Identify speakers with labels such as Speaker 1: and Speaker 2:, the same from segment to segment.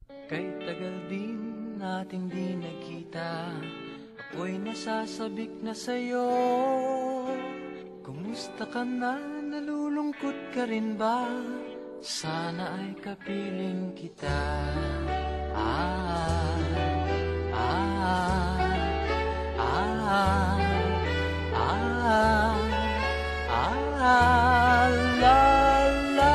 Speaker 1: Kay tagal din nating di nagkita, ako'y nasasabik na sa'yo. Kumusta ka na? Nalulungkot ka rin ba? Sana ay kapiling kita. Ah, ah, ah, ah, ah, la, la.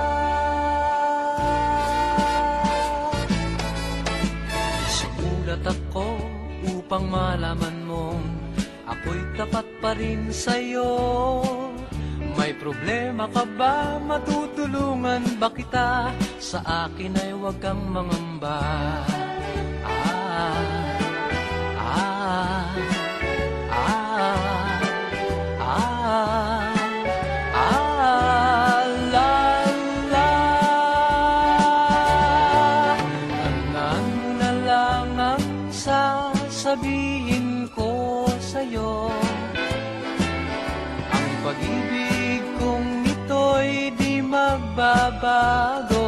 Speaker 1: Sumulat ako upang malaman mong ako'y tapat pa rin sa'yo. May problema ka ba? Matutulungan ba kita? Sa akin ay huwag kang mangamba. Ah, ah, ah, ah, ah, la, la. Tandaan mo na lang ang sasabihin ko sa'yo. Ang pag-ibig kong ito'y di magbabago.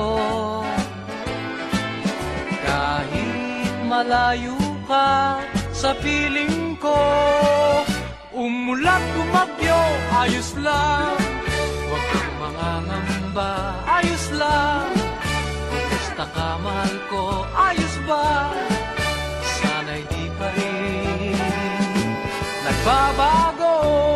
Speaker 1: Kahit malayo ka sa piling ko, umulat bumagyo, ayos lang. Huwag kang mangangamba, ayos lang. Kumusta ka, mahal ko, ayos ba? Sana'y di pa rin nagbabago.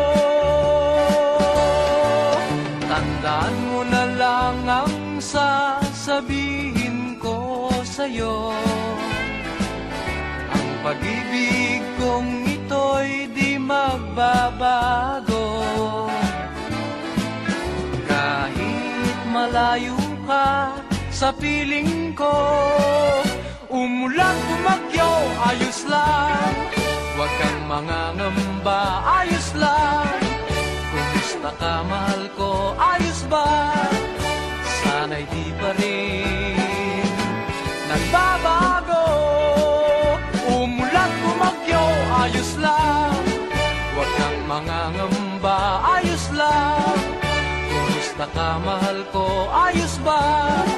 Speaker 1: Tandaan mo na lang ang sasabihin ko sa'yo. Ang pag-ibig kong ito'y di magbabago. Kahit malayo ka sa piling ko, umulan bumagyo, ayos lang. Huwag kang mangangamba, ayos lang. Kumusta ka, mahal ko, ayos ba? Sana'y di pa rin nagbabago. Umulan bumagyo, ayos lang. Huwag kang mangangamba, ayos lang. Kumusta ka, mahal ko, ayos ba?